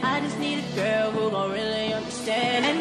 I just need a girl who gon' really understand it.